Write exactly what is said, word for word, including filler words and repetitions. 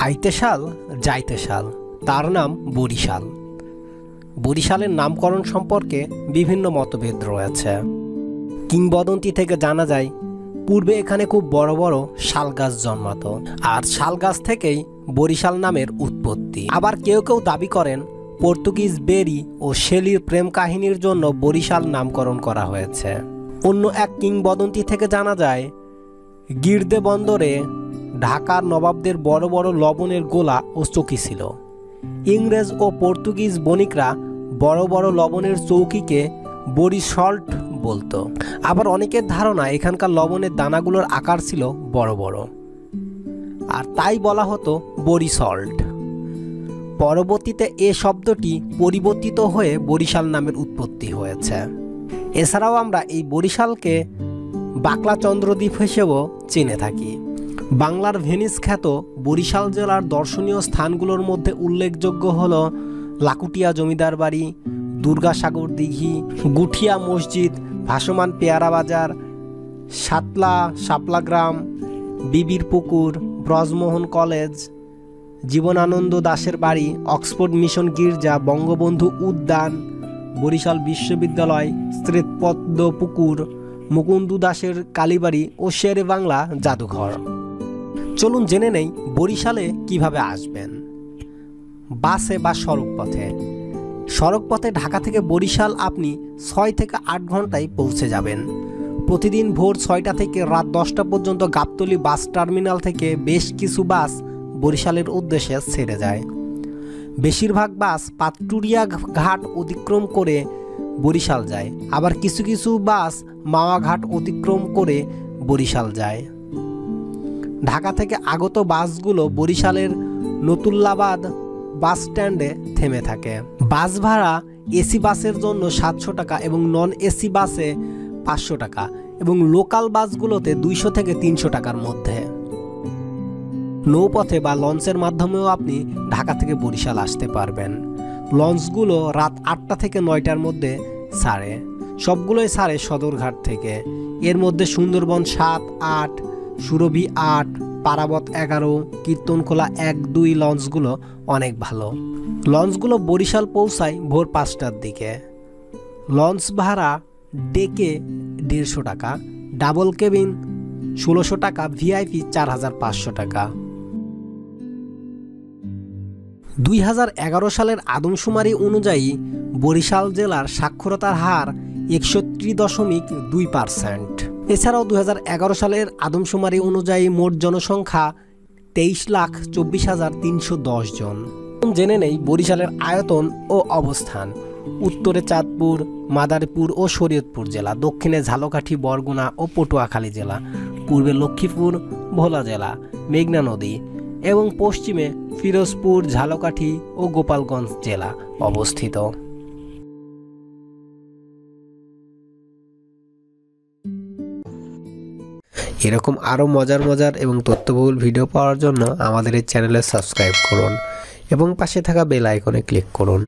আইতে শাল যাইতে শাল, তার নাম বরিশাল। বরিশালের নামকরণ সম্পর্কে বিভিন্ন মতভেদ রয়েছে। কিংবদন্তি থেকে জানা যায় পূর্বে এখানে খুব বড় বড় শাল গাছ জন্মাতো, আর শাল গাছ থেকেই বরিশাল নামের উৎপত্তি। আবার কেউ কেউ দাবি করেন পর্তুগিজ বেরি ও শেলির প্রেম কাহিনীর জন্য বরিশাল নামকরণ করা হয়েছে। অন্য এক কিংবদন্তি থেকে জানা যায় গিরদে বন্দরে ঢাকার নবাবদের বড় বড় লবণের গোলা ও চৌকি ছিল। ইংরেজ ও পর্তুগিজ বণিকরা বড় বড় লবণের চৌকিকে বরিশল্ট বলতো। আবার অনেকের ধারণা এখানকার লবণের দানাগুলোর আকার ছিল বড় বড়, আর তাই বলা হতো বরিশল্ট। পরবর্তীতে এ শব্দটি পরিবর্তিত হয়ে বরিশাল নামের উৎপত্তি হয়েছে। এছাড়াও আমরা এই বরিশালকে বাকলা চন্দ্রদ্বীপ হিসেবেও চিনে থাকি। বাংলার ভেনিস খ্যাত বরিশাল জেলার দর্শনীয় স্থানগুলোর মধ্যে উল্লেখযোগ্য হল লাকুটিয়া জমিদার বাড়ি, দুর্গাসাগর দিঘি, গুঠিয়া মসজিদ, ভাসমান পেয়ারা বাজার, সাতলা শাপলা গ্রাম, বিবির পুকুর, ব্রজমোহন কলেজ, জীবনানন্দ দাশের বাড়ি, অক্সফোর্ড মিশন গির্জা, বঙ্গবন্ধু উদ্যান, বরিশাল বিশ্ববিদ্যালয়, স্মৃতপদ্ম পুকুর, মুকুন্দু দাশের কালীবাড়ি ও শেরে বাংলা জাদুঘর। চলুন জেনে নেই বরিশালে কিভাবে আসবেন। বাসে বা সড়ক পথে। সড়ক পথে ঢাকা থেকে বরিশাল আপনি ছয় থেকে আট ঘন্টায় পৌঁছে যাবেন। প্রতিদিন ভোর ছয়টা থেকে রাত দশটা পর্যন্ত গাবতলী বাস টার্মিনাল থেকে বেশ কিছু বাস বরিশালের উদ্দেশ্যে ছেড়ে যায়। বেশিরভাগ বাস পাটুরিয়া ঘাট অতিক্রম করে বরিশাল যায়, আবার কিছু কিছু বাস মাওয়া ঘাট অতিক্রম করে বরিশাল যায়। ঢাকা থেকে আগত বাসগুলো বরিশালের নতুল্লাবাদ বাস স্ট্যান্ডে থেমে থাকে। বাস ভাড়া এসি বাসের জন্য সাতশো টাকা এবং নন এসি বাসে পাঁচশো টাকা এবং লোকাল বাসগুলোতে দুইশো থেকে তিনশো টাকার মধ্যে। নৌপথে বা লঞ্চের মাধ্যমেও আপনি ঢাকা থেকে বরিশাল আসতে পারবেন। লঞ্চগুলো রাত আটটা থেকে নয়টার মধ্যে ছাড়ে। সবগুলোই ছাড়ে সদরঘাট থেকে। এর মধ্যে সুন্দরবন সাত, আট, সুরভি আট, পারাবত এগারো, কীর্তনখোলা এক, দুই লঞ্চগুলো অনেক ভালো। লঞ্চগুলো বরিশাল পৌঁছায় ভোর পাঁচটার দিকে। লঞ্চ ভাড়া ডেকে দেড়শো টাকা, ডাবল কেবিন ষোলোশো টাকা, ভিআইপি চার হাজার পাঁচশো টাকা। দুই হাজার এগারো সালের আদমশুমারি অনুযায়ী বরিশাল জেলার সাক্ষরতার হার একষট্টি দশমিক দুই পার্সেন্ট। এছাড়াও দুই হাজার এগারো সালের আদমশুমারি অনুযায়ী মোট জনসংখ্যা তেইশ লাখ চব্বিশ হাজার তিনশো দশ জন। জেনে নেই বরিশালের আয়তন ও অবস্থান। উত্তরে চাঁদপুর, মাদারীপুর ও শরীয়তপুর জেলা, দক্ষিণে ঝালকাঠি, বরগুনা ও পটুয়াখালী জেলা, পূর্বে লক্ষ্মীপুর, ভোলা জেলা, মেঘনা নদী এবং পশ্চিমে ফিরোজপুর, ঝালকাঠি ও গোপালগঞ্জ জেলা অবস্থিত। এরকম আরও মজার মজার এবং তথ্যবহুল ভিডিও পাওয়ার জন্য আমাদের এই চ্যানেলে সাবস্ক্রাইব করুন এবং পাশে থাকা বেল আইকনে ক্লিক করুন।